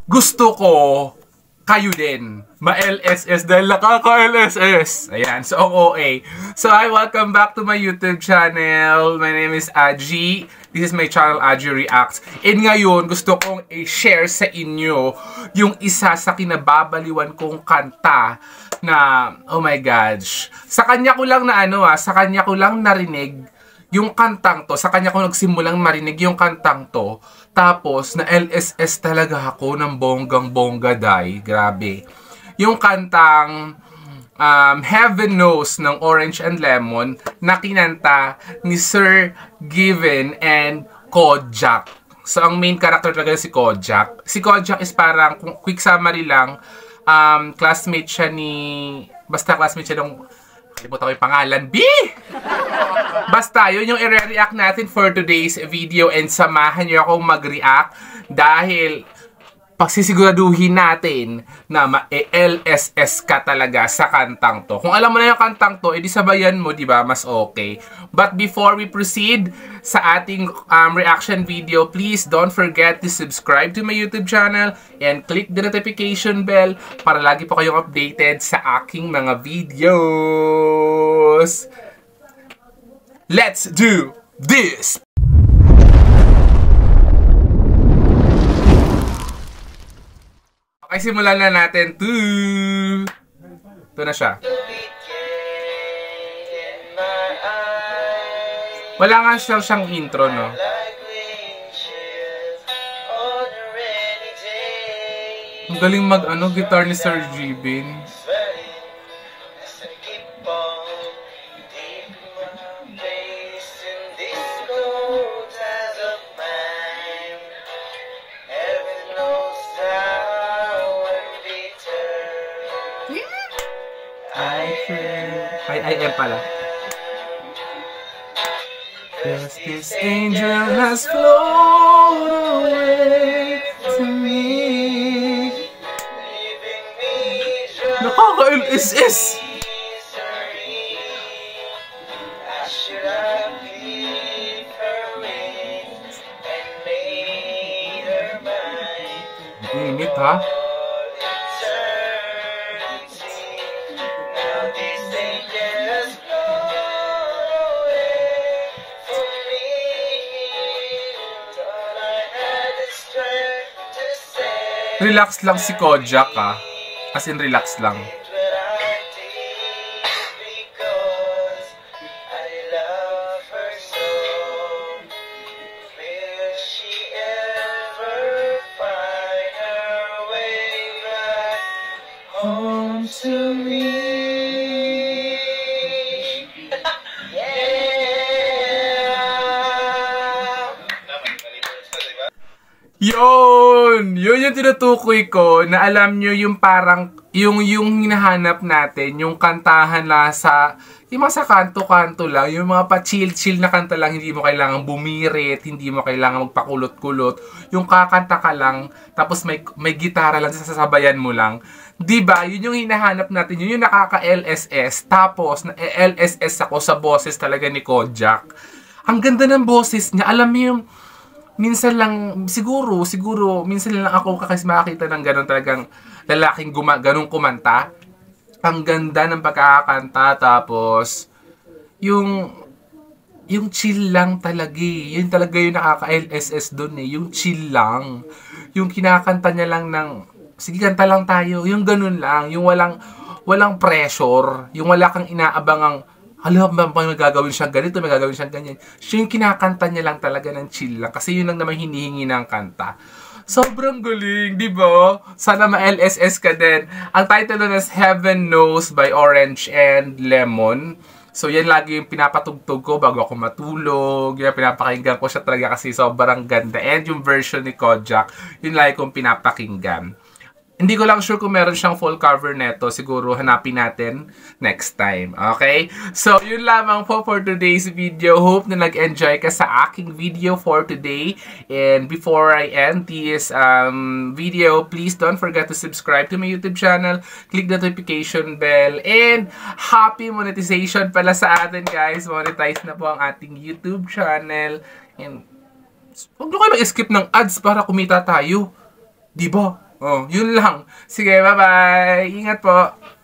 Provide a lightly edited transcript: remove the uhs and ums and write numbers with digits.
gusto ko kayo din ma-LSS dahil nakaka-LSS. Ayan, so OA. So hi, welcome back to my YouTube channel. My name is Aji. This is my channel, Aji Reacts. And ngayon, gusto kong i-share sa inyo yung isa sa kinababaliwan kong kanta na, oh my gosh. Sa kanya ko lang sa kanya ko lang narinig yung kantang to. Sa kanya ko nagsimulang marinig yung kantang to. Tapos, na LSS talaga ako ng bonggang-bongga, day. Grabe. Yung kantang Heaven Knows ng Orange and Lemon na kinanta ni Sir Given and Kojak. So, ang main character talaga si Kojak. Si Kojak is parang, quick summary lang, classmate siya basta classmate siya ng, kalimutan ko yung pangalan, B! Basta, yun yung i-react natin for today's video and samahan niyo akong mag-react dahil pagsisiguraduhin natin na ma-LSS ka talaga sa kantang to. Kung alam mo na yung kantang to, edi sabayan mo, di ba? Mas okay. But before we proceed sa ating reaction video, please don't forget to subscribe to my YouTube channel and click the notification bell para lagi po kayong updated sa aking mga videos. Let's do this! Okay, simulan na natin. Ito na siya. Wala nga siyang intro, no? Ang galing guitar ni Sir Given. I am pala. Yes, this angel has flown away to me. Nakaka-LSS! Init, ha? Relax lang si Kojak, ha? As in, relax lang. Home to me. Yun yung tinutukoy ko na alam nyo yung parang yung hinahanap natin, yung kantahan na yung mga sa kanto-kanto lang, yung mga pa-chill-chill na kanta lang, hindi mo kailangan bumirit, hindi mo kailangan magpakulot-kulot, yung kakanta ka lang, tapos may gitara lang, sasabayan mo lang. Diba? Yun yung hinahanap natin, yun yung nakaka-LSS, tapos na-LSS ako sa boses talaga ni Kojak. Ang ganda ng boses niya, alam mo yung minsan lang, siguro, minsan lang ako makakita ng gano'n talagang lalaking ganun kumanta. Ang ganda ng pagkakakanta, tapos, yung chill lang talaga eh. Yun talaga yung nakaka-LSS dun eh. Yung chill lang. Yung kinakanta niya lang ng, sige kanta lang tayo. Yung ganun lang. Yung walang pressure. Yung wala kang inaabangang, hala, may gagawin siyang ganito, may gagawin siyang ganyan. Siya yung kinakanta niya lang talaga ng chill lang. Kasi yun lang naman hinihingi ng kanta. Sobrang galing, di ba? Sana ma-LSS ka din. Ang title nun is Heaven Knows by Orange and Lemon. So, yan lagi yung pinapatugtog ko bago ako matulog. Yan, pinapakinggan ko siya talaga kasi sobrang ganda. And yung version ni Kojak, yun lagi kong pinapakinggan. Hindi ko lang sure kung meron siyang full cover neto. Siguro hanapin natin next time. Okay? So, yun lamang po for today's video. Hope na nag-enjoy ka sa aking video for today. And before I end this video, please don't forget to subscribe to my YouTube channel. Click the notification bell. And happy monetization pala sa atin, guys. Monetize na po ang ating YouTube channel. And huwag nyo kayo mag-skip ng ads para kumita tayo. Diba? Oh, yun lang. Sige, bye-bye. Ingat po.